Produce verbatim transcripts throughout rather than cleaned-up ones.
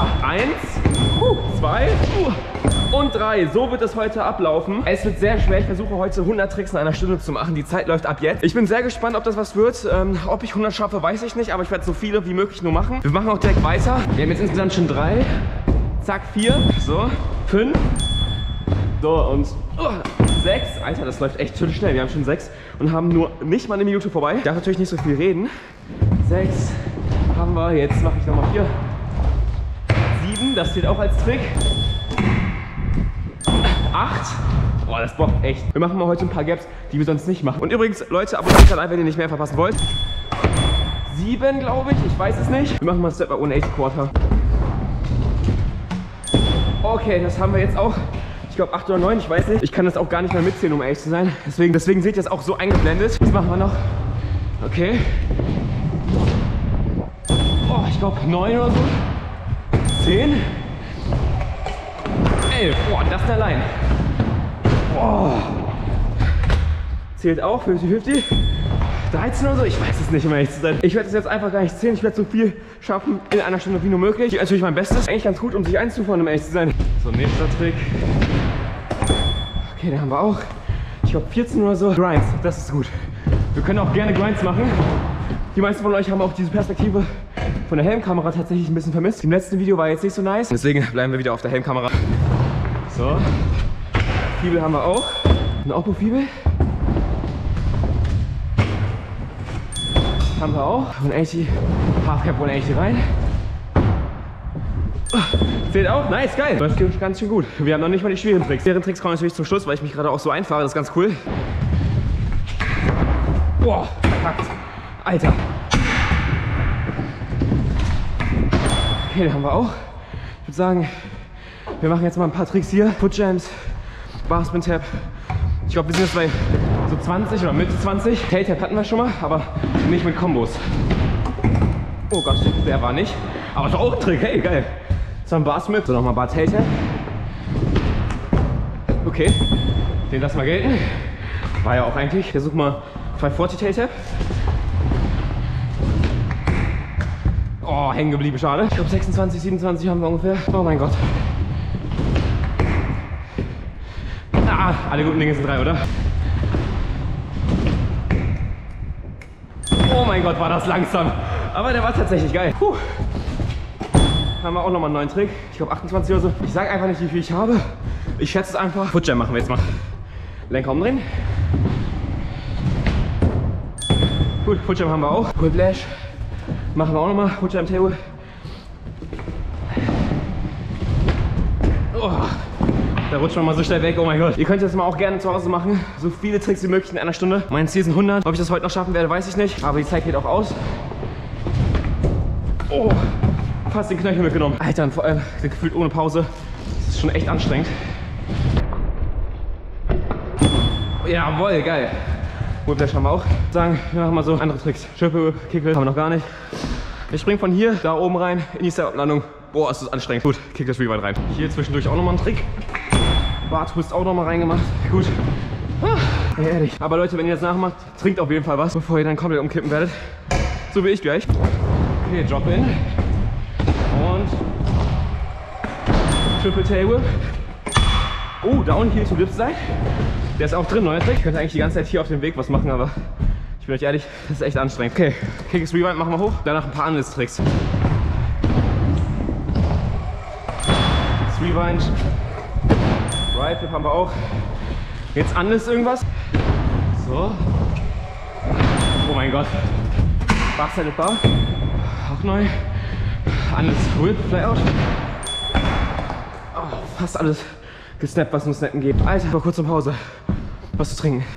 Eins, zwei und drei. So wird es heute ablaufen. Es wird sehr schwer. Ich versuche heute hundert Tricks in einer Stunde zu machen. Die Zeit läuft ab jetzt. Ich bin sehr gespannt, ob das was wird. Ähm, ob ich hundert schaffe, weiß ich nicht. Aber ich werde so viele wie möglich nur machen. Wir machen auch direkt weiter. Wir haben jetzt insgesamt schon drei. Zack, vier. So, fünf. So, und oh, sechs. Alter, das läuft echt schön schnell. Wir haben schon sechs und haben nur nicht mal eine Minute vorbei. Ich darf natürlich nicht so viel reden. Sechs haben wir. Jetzt mache ich nochmal vier. Sieben, das zählt auch als Trick. Acht. Boah, das braucht echt. Wir machen mal heute ein paar Gaps, die wir sonst nicht machen. Und übrigens, Leute, abonniert den Kanal, wenn ihr nicht mehr verpassen wollt. Sieben, glaube ich. Ich weiß es nicht. Wir machen mal Step by hundertachtzig Quarter. Okay, das haben wir jetzt auch. Ich glaube acht oder neun, ich weiß nicht. Ich kann das auch gar nicht mehr mitzählen, um ehrlich zu sein. Deswegen, deswegen seht ihr das auch so eingeblendet. Das machen wir noch. Okay. Oh, ich glaube neun oder so. zehn. elf. Boah, das allein. Boah. Zählt auch, fünfzig fünfzig. dreizehn oder so, ich weiß es nicht, um ehrlich zu sein. Ich werde es jetzt einfach gar nicht zählen. Ich werde so viel schaffen in einer Stunde wie nur möglich. Ich natürlich mein Bestes. Eigentlich ganz gut, um sich einzufahren, um ehrlich zu sein. So, nächster Trick. Okay, den haben wir auch. Ich glaube vierzehn oder so. Grinds, das ist gut. Wir können auch gerne Grinds machen. Die meisten von euch haben auch diese Perspektive von der Helmkamera tatsächlich ein bisschen vermisst. Im letzten Video war jetzt nicht so nice. Deswegen bleiben wir wieder auf der Helmkamera. So. Fibel haben wir auch. Ein Oppo-Fibel. Haben wir auch. hundertachtzig. Halfcap hundertachtzig rein. Zählt auch. Nice, geil. Das geht ganz schön gut. Wir haben noch nicht mal die schweren Tricks. Die schweren Tricks kommen natürlich zum Schluss, weil ich mich gerade auch so einfahre. Das ist ganz cool. Boah, verpackt. Alter. Okay, den haben wir auch. Ich würde sagen, wir machen jetzt mal ein paar Tricks hier. Foot Jams, Barspin Tap. Ich glaube, wir sind jetzt bei so zwanzig oder Mitte zwanzig. Tail Tap hatten wir schon mal, aber nicht mit Kombos. Oh Gott, der war nicht. Aber doch auch ein Trick, hey, geil. Das war ein Bar Smith. So, nochmal Bar Tail Tap. Okay, den lassen wir gelten. War ja auch eigentlich. Ich versuche mal fünfhundertvierzig Tail Tap. Oh, hängen geblieben, schade. Ich glaube sechsundzwanzig, siebenundzwanzig haben wir ungefähr. Oh mein Gott. Ah, alle guten Dinge sind drei, oder? Oh mein Gott, war das langsam. Aber der war tatsächlich geil. Puh. Haben wir auch nochmal einen neuen Trick. Ich glaube achtundzwanzig oder so. Ich sage einfach nicht, wie viel ich habe. Ich schätze es einfach. Foot Jam machen wir jetzt mal. Lenker umdrehen. Gut, Foot Jam haben wir auch. Whiplash. Machen wir auch nochmal. Foot Jam Table. Oh. Da rutscht man mal so schnell weg, oh mein Gott. Ihr könnt das mal auch gerne zu Hause machen. So viele Tricks wie möglich in einer Stunde. Mein Ziel sind hundert. Ob ich das heute noch schaffen werde, weiß ich nicht. Aber die Zeit geht auch aus. Oh, fast den Knöchel mitgenommen. Alter, und vor allem gefühlt ohne Pause. Das ist schon echt anstrengend. Jawohl, geil. Whiplash haben wir auch. Sagen, wir machen mal so andere Tricks. Triple Kickle haben wir noch gar nicht. Ich springe von hier da oben rein in die Step-Up-Landung. Boah, ist das anstrengend. Gut, kick das Rewind rein. Hier zwischendurch auch nochmal ein Trick. Bar Twist auch nochmal reingemacht. Gut. Ah, ehrlich. Aber Leute, wenn ihr das nachmacht, trinkt auf jeden Fall was, bevor ihr dann komplett umkippen werdet. So wie ich gleich. Okay, Drop in. Und Triple Tail Whip. Oh, Down Heel to Lip Slide. Der ist auch drin, neuer Trick. Ich könnte eigentlich die ganze Zeit hier auf dem Weg was machen, aber ich bin euch ehrlich, das ist echt anstrengend. Okay, Kick is Rewind machen wir hoch. Danach ein paar Analyst Tricks. Rewind. Right Flip haben wir auch. Jetzt Analyst irgendwas. So. Oh mein Gott. Bar-Sided Bar. Auch neu. Analyst Whip, Flyout. Oh, fast alles gesnappt, was nur snappen geht. Alter, mal kurz um Pause. Was zu trinken.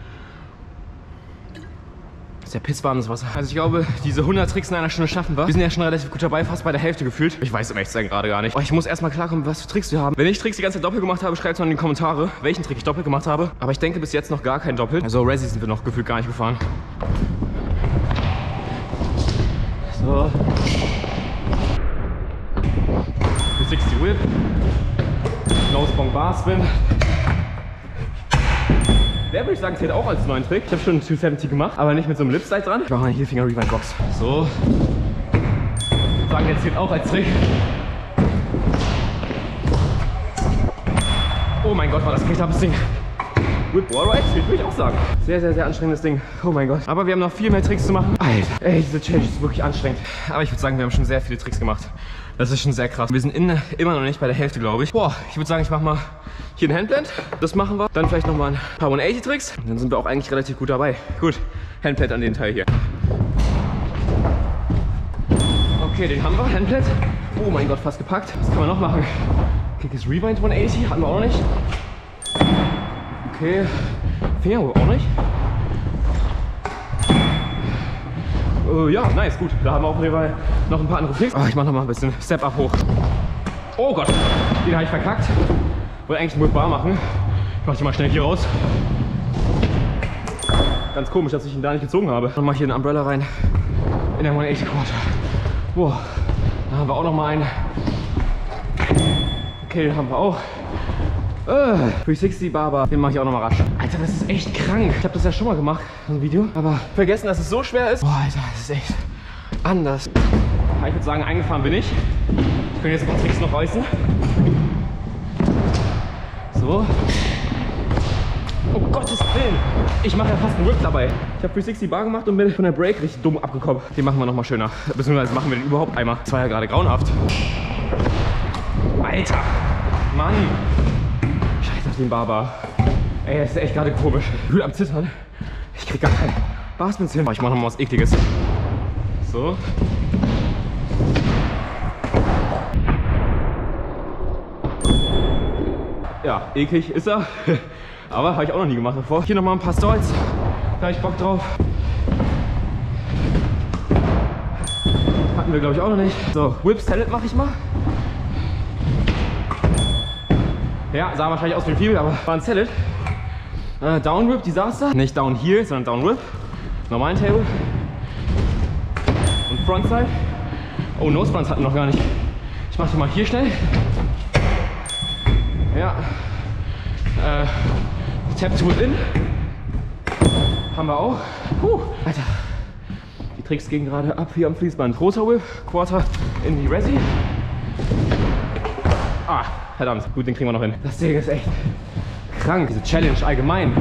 Das ist ja pisswarmes Wasser. Also ich glaube, diese hundert Tricks in einer Stunde schaffen wir. Wir sind ja schon relativ gut dabei, fast bei der Hälfte gefühlt. Ich weiß im echt sein gerade gar nicht. Oh, ich muss erstmal klarkommen, was für Tricks wir haben. Wenn ich Tricks die ganze Zeit doppelt gemacht habe, schreibt es mal in die Kommentare, welchen Trick ich doppelt gemacht habe. Aber ich denke bis jetzt noch gar kein Doppelt. Also Resi sind wir noch gefühlt gar nicht gefahren. So. sechzig Whip. Nose Bong Bar Spin. Der würde ich sagen, zählt auch als neuen Trick. Ich habe schon einen zweihundertsiebzig gemacht, aber nicht mit so einem Lip Slide dran. Ich mache mal Heelfinger Rewind Box. So. Ich würde sagen, der zählt auch als Trick. Oh mein Gott, war das knapp das Ding. Whip Wallride, würde ich auch sagen. Sehr, sehr, sehr anstrengendes Ding. Oh mein Gott. Aber wir haben noch viel mehr Tricks zu machen. Alter, ey, diese Challenge ist wirklich anstrengend. Aber ich würde sagen, wir haben schon sehr viele Tricks gemacht. Das ist schon sehr krass. Wir sind in, immer noch nicht bei der Hälfte, glaube ich. Boah, ich würde sagen, ich mache mal hier einen Handplant. Das machen wir. Dann vielleicht nochmal ein paar hundertachtzig Tricks. Und dann sind wir auch eigentlich relativ gut dabei. Gut, Handplant an den Teil hier. Okay, den haben wir. Handplant. Oh mein Gott, fast gepackt. Was kann man noch machen? Kick is Rewind hundertachtzig. Hatten wir auch noch nicht. Okay, Fingerwurf auch nicht. Uh, ja, nice, gut. Da haben wir auf jeden Fall noch ein paar andere Tricks. Oh, ich mache noch mal ein bisschen Step-Up hoch. Oh Gott, den habe ich verkackt. Wollte eigentlich einen Whip Bar machen. Ich mache den mal schnell hier raus. Ganz komisch, dass ich ihn da nicht gezogen habe. Dann mache ich hier einen Umbrella rein in der hundertachtzig Quarter. Boah, da haben wir auch noch mal einen. Okay, den haben wir auch. Uh, dreihundertsechzig Barber, den mache ich auch noch mal rasch. Alter, das ist echt krank. Ich habe das ja schon mal gemacht, so ein Video. Aber vergessen, dass es so schwer ist. Boah, Alter, das ist echt anders. Ich würde sagen, eingefahren bin ich. Ich kann jetzt ein paar Tricks noch reißen. So. Oh Gottes Willen. Ich mache ja fast einen Whip dabei. Ich habe dreihundertsechzig Bar gemacht und bin von der Break richtig dumm abgekommen. Den machen wir noch mal schöner. Beziehungsweise machen wir den überhaupt einmal. Das war ja gerade grauenhaft. Alter. Mann. Scheiß auf den Barber. Ey, das ist echt gerade komisch. Ich bin am Zittern. Ich krieg gar keinen Barspins hin. Ich mache noch mal was Ekliges. So. Ja, eklig ist er. Aber habe ich auch noch nie gemacht davor. Hier noch mal ein paar Stalls. Da habe ich Bock drauf. Hatten wir, glaube ich, auch noch nicht. So, Whip Salad mache ich mal. Ja, sah wahrscheinlich aus wie ein Fibel, aber war ein Salad. Äh, Down Whip, Disaster. Nicht Down Heel, sondern Down Whip. Normalen Tail Whip. Und Frontside. Oh, Nose Fronts hatten wir noch gar nicht. Ich mache den mal hier schnell. Ja. Äh, Tap to within. Haben wir auch. Puh, Alter. Die Tricks gehen gerade ab hier am Fließband. Großer Whip, Quarter in die Resi. Ah, verdammt. Gut, den kriegen wir noch hin. Das Ding ist echt krank. Diese Challenge allgemein.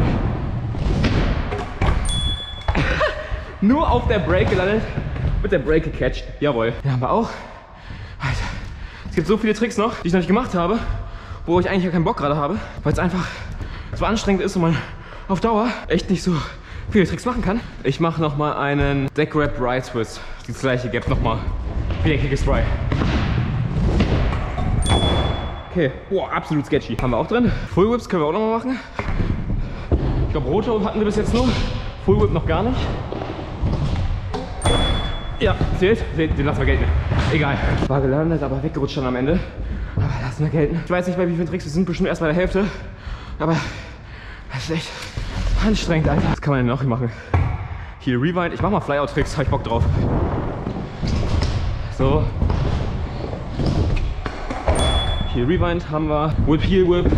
Nur auf der Break gelandet. Mit der Break gecatcht. Jawohl. Den haben wir auch. Alter. Es gibt so viele Tricks noch, die ich noch nicht gemacht habe, wo ich eigentlich ja keinen Bock gerade habe, weil es einfach so anstrengend ist und man auf Dauer echt nicht so viele Tricks machen kann. Ich mache nochmal einen Deck Grab Right Twist. Das gleiche Gap nochmal. Wie der Kick is Dry. Okay, boah, absolut sketchy. Haben wir auch drin. Full Whips können wir auch nochmal machen. Ich glaube, Rotor Whip hatten wir bis jetzt nur. Full Whip noch gar nicht. Ja, zählt. Den lassen wir gelten. Egal. War gelandet, aber weggerutscht dann am Ende. Aber lassen wir gelten. Ich weiß nicht, bei wie vielen Tricks wir sind, bestimmt erst bei der Hälfte. Aber das ist echt anstrengend, Alter. Was kann man denn noch hier machen? Hier Rewind. Ich mach mal Flyout-Tricks, hab ich Bock drauf. So. Hier Rewind haben wir. Whip, Heel Whip.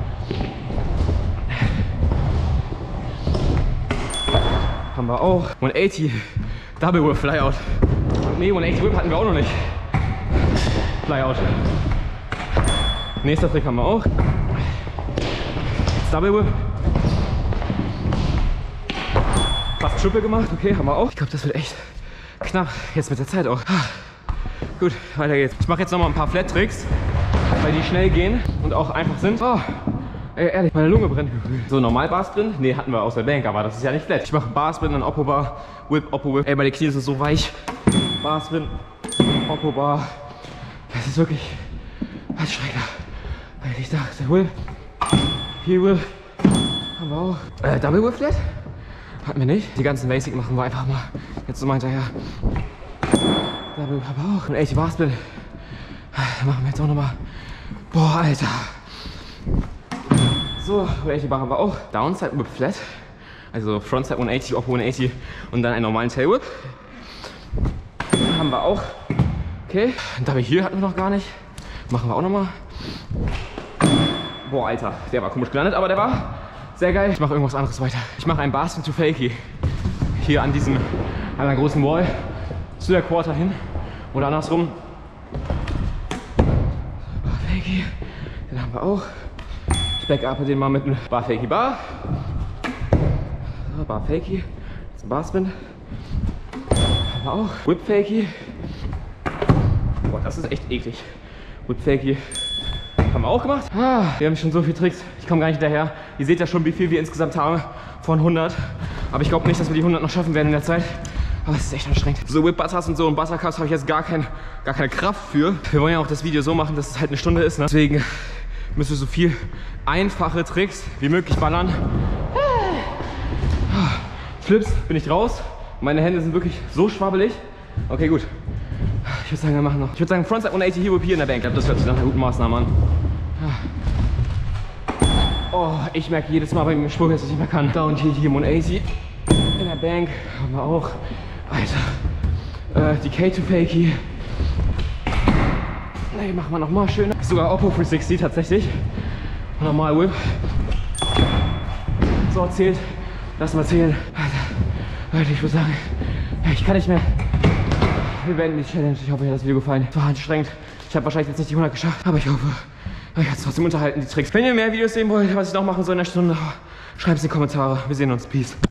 Haben wir auch. hundertachtzig Double Whip Flyout. Nee, hundertachtzig Whip hatten wir auch noch nicht. Flyout. Nächster Trick haben wir auch. Jetzt Double Whip. Fast Triple gemacht. Okay, haben wir auch. Ich glaube, das wird echt knapp. Jetzt mit der Zeit auch. Gut, weiter geht's. Ich mache jetzt noch mal ein paar Flat Tricks, weil die schnell gehen und auch einfach sind. Oh, ey, ehrlich, meine Lunge brennt. So, normal Bar Sprint? Ne, hatten wir aus der Bank, aber das ist ja nicht flat. Ich mache Bar Sprint, dann Oppo Bar, Whip, Oppo Whip. Ey, meine Knie sind so weich. Bar Sprint, Oppo Bar. Das ist wirklich anstrengender, weil ich dachte, Whip, Heel Whip, haben wir auch. Äh, Double Whip Flat? Hatten wir nicht. Die ganzen Basic machen wir einfach mal jetzt so mal hinterher. Double Whip haben wir auch. Und achtzig Bar Split. Da machen wir jetzt auch nochmal. Boah, Alter. So, achtzig Bar haben wir auch. Downside Whip Flat. Also Frontside hundertachtzig, Oppo hundertachtzig und dann einen normalen Tail Whip. Haben wir auch. Okay. Und Double Heel hatten wir noch gar nicht. Machen wir auch nochmal. Boah, Alter. Der war komisch gelandet, aber der war sehr geil. Ich mache irgendwas anderes weiter. Ich mache einen Bar Spin to Fakie. Hier an diesem, an einer großen Wall. Zu der Quarter hin. Oder andersrum. Fakey. Den haben wir auch. Ich backuppe den mal mit einem Bar Fakey Bar. So, Bar Fakey. Jetzt ein Bar Spin. Haben wir auch. Whip Fakey. Boah, das ist echt eklig. Whip Fakey. Haben wir auch gemacht. Ah, wir haben schon so viele Tricks. Ich komme gar nicht hinterher. Ihr seht ja schon, wie viel wir insgesamt haben von hundert. Aber ich glaube nicht, dass wir die hundert noch schaffen werden in der Zeit. Aber es ist echt anstrengend. So Whip Butters und so und Buttercups habe ich jetzt gar, kein, gar keine Kraft für. Wir wollen ja auch das Video so machen, dass es halt eine Stunde ist. Ne? Deswegen müssen wir so viel einfache Tricks wie möglich ballern. Flips bin ich raus. Meine Hände sind wirklich so schwabbelig. Okay, gut. Ich würde sagen, wir machen noch. Ich würde sagen, Frontside hundertachtzig Hero hier in der Bank. Ich glaube, das hört sich nach einer guten Maßnahme an. Oh, ich merke jedes Mal beim Sprung, dass ich nicht mehr kann. Down T T hundertachtzig in der Bank. Haben wir auch. Alter. Äh, die K zwei Fakey. Ne, machen wir nochmal schön. Sogar Oppo dreihundertsechzig tatsächlich. Und nochmal Whip. So, zählt. Lass mal zählen. Alter. Leute, ich würde sagen, ich kann nicht mehr. Wir beenden die Challenge. Ich hoffe, euch hat das Video gefallen. Es war anstrengend. Ich habe wahrscheinlich jetzt nicht die hundert geschafft. Aber ich hoffe, euch hat es trotzdem unterhalten, die Tricks. Wenn ihr mehr Videos sehen wollt, was ich noch machen soll in der Stunde, schreibt es in die Kommentare. Wir sehen uns. Peace.